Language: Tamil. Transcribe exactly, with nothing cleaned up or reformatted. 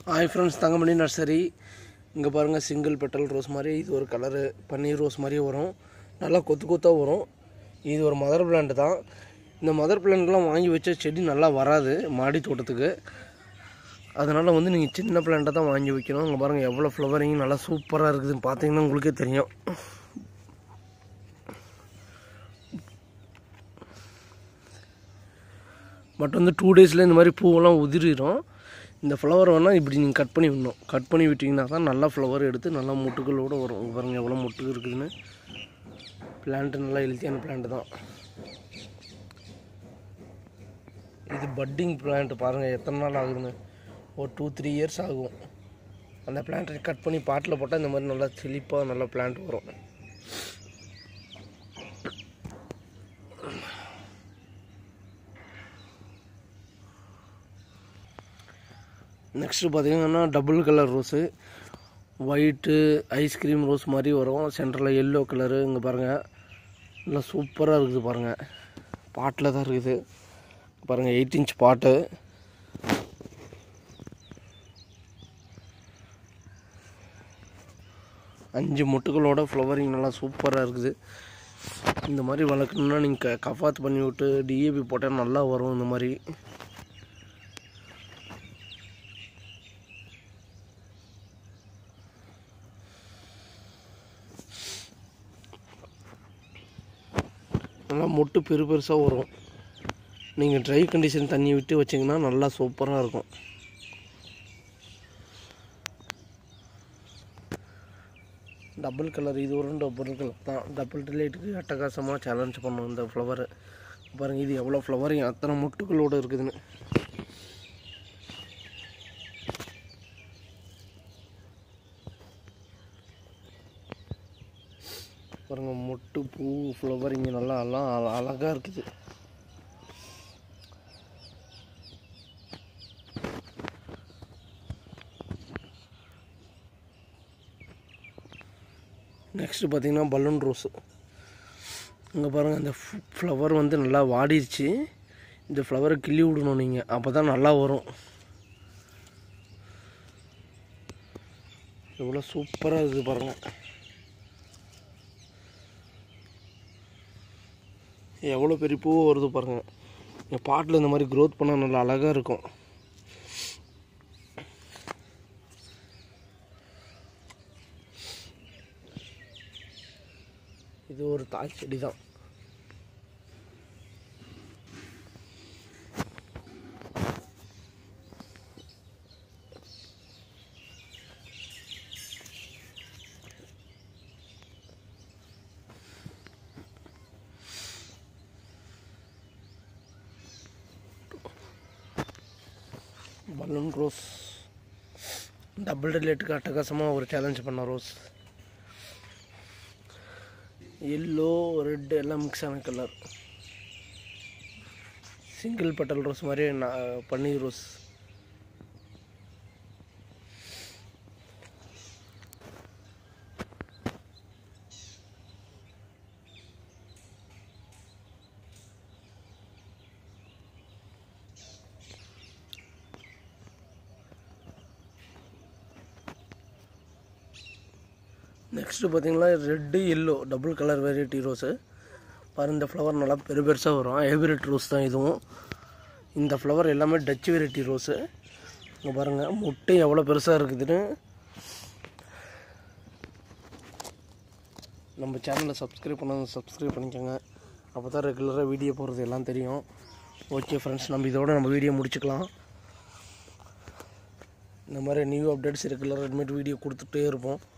Hi friends, Thangamani nursery. இங்கே பாருங்கள், சிங்கிள் பெட்டல் ரோஸ் மாதிரி இது ஒரு கலரு பன்னீர் ரோஸ் மாதிரியே வரும். நல்லா கொத்து கொத்தாக வரும். இது ஒரு மதர் பிளான்ட் தான். இந்த மதர் பிளான்ட்லாம் வாங்கி வச்ச செடி நல்லா வராது மாடி தோட்டத்துக்கு. அதனால் வந்து நீங்கள் சின்ன பிளான்ட்டை தான் வாங்கி வைக்கணும். இங்கே பாருங்கள் எவ்வளோ ஃப்ளவரிங் நல்லா சூப்பராக இருக்குதுன்னு பார்த்தீங்கன்னா உங்களுக்கே தெரியும். பட் வந்து டூ டேஸில் இந்த மாதிரி பூவெல்லாம் உதிரிடும். இந்த ஃப்ளவர் வேணால் இப்படி நீங்கள் கட் பண்ணி விடணும். கட் பண்ணி விட்டிங்கன்னா தான் நல்லா ஃப்ளவர் எடுத்து நல்லா முட்டுகளோடு வரும். பாருங்கள் எவ்வளோ முட்டு இருக்குதுன்னு. பிளான்ட்டு நல்லா ஹெல்த்தியான பிளான்ட்டு தான். இது பட்டிங் பிளான்ட்டு பாருங்கள் எத்தனை நாள் ஆகுதுன்னு. ஒரு டூ த்ரீ இயர்ஸ் ஆகும். அந்த பிளான்ட்டை கட் பண்ணி பாட்டில் போட்டால் இந்த மாதிரி நல்லா செழிப்பாக நல்லா பிளான்ட் வரும். நெக்ஸ்ட்டு பார்த்திங்கன்னா double colour rose, white ice cream rose மாதிரி வரும். சென்டரில் எல்லோ கலரு. இங்கே பாருங்கள் நல்லா சூப்பராக இருக்குது. பாருங்கள் பாட்டில் தான் இருக்குது. பாருங்கள் எயிட் இன்ச் பாட்டு. அஞ்சு முட்டுகளோட ஃப்ளவரிங் நல்லா சூப்பராக இருக்குது. இந்த மாதிரி வளர்க்கணுன்னா நீங்கள் கஃபாத் பண்ணி விட்டு டிஏபி போட்டால் நல்லா வரும். இந்த மாதிரி நல்லா மொட்டு பெரு பெருசாக வரும். நீங்கள் ட்ரை கண்டிஷன் தண்ணி விட்டு வச்சிங்கன்னா நல்லா சூப்பராக இருக்கும். டபுள் கலர், இது ஒரு டபுள் கலர் தான். டபுள் டிலேட்டுக்கு அட்டகாசமாக சேலஞ்ச் பண்ணும் இந்த ஃப்ளவரு. பாருங்கள் இது எவ்வளோ ஃப்ளவரிங் அத்தனை மொட்டுகளோடு இருக்குதுன்னு. பாருங்கள் மொட்டு பூ ஃப்ளவர் இங்கே நல்லா எல்லாம் அழகாக இருக்குது. நெக்ஸ்ட்டு பார்த்திங்கன்னா பலூன் ரோஸு. இங்கே பாருங்கள் அந்த ஃப்ளவர் வந்து நல்லா வாடிடுச்சு. இந்த ஃப்ளவரை கிள்ளி விடணும் நீங்கள், அப்போ தான் நல்லா வரும். எவ்வளோ சூப்பராக இருக்குது பாருங்கள். எவ்வளோ பெரிய பூவை வருது பாருங்கள். என் பாட்டில் இந்த மாதிரி க்ரோத் பண்ணால் நல்லா அழகாக இருக்கும். இது ஒரு தாய் செடி தான். பலூன் ரோஸ் டபுள் டிலேட்டுக்கு அட்டகாசமாக ஒரு சேலஞ்ச் பண்ண ரோஸ். எல்லோ ரெட் எல்லாம் மிக்ஸ் ஆன கலர். சிங்கிள் பெட்டல் ரோஸ் மாதிரி பன்னீர் ரோஸ். நெக்ஸ்ட்டு பார்த்திங்கன்னா red yellow double colour variety rose. பாருங்கள் இந்த ஃப்ளவர் நல்லா பெரு பெருசாக வரும். ஹைபிரிட் ரோஸ் தான் இதுவும். இந்த ஃப்ளவர் எல்லாமே டச் வெரைட்டி ரோஸு. இங்கே பாருங்கள் முட்டை எவ்வளோ பெருசாக இருக்குதுன்னு. நம்ம சேனலை சப்ஸ்கிரைப் பண்ணால் சப்ஸ்கிரைப் பண்ணிக்கோங்க. அப்போ தான் ரெகுலராக வீடியோ போடுறது எல்லாம் தெரியும். ஓகே ஃப்ரெண்ட்ஸ், நம்ம இதோட நம்ம வீடியோ முடிச்சுக்கலாம். இந்த மாதிரி நியூ அப்டேட்ஸ் ரெகுலராக இனிமேட்டு வீடியோ கொடுத்துட்டே இருப்போம்.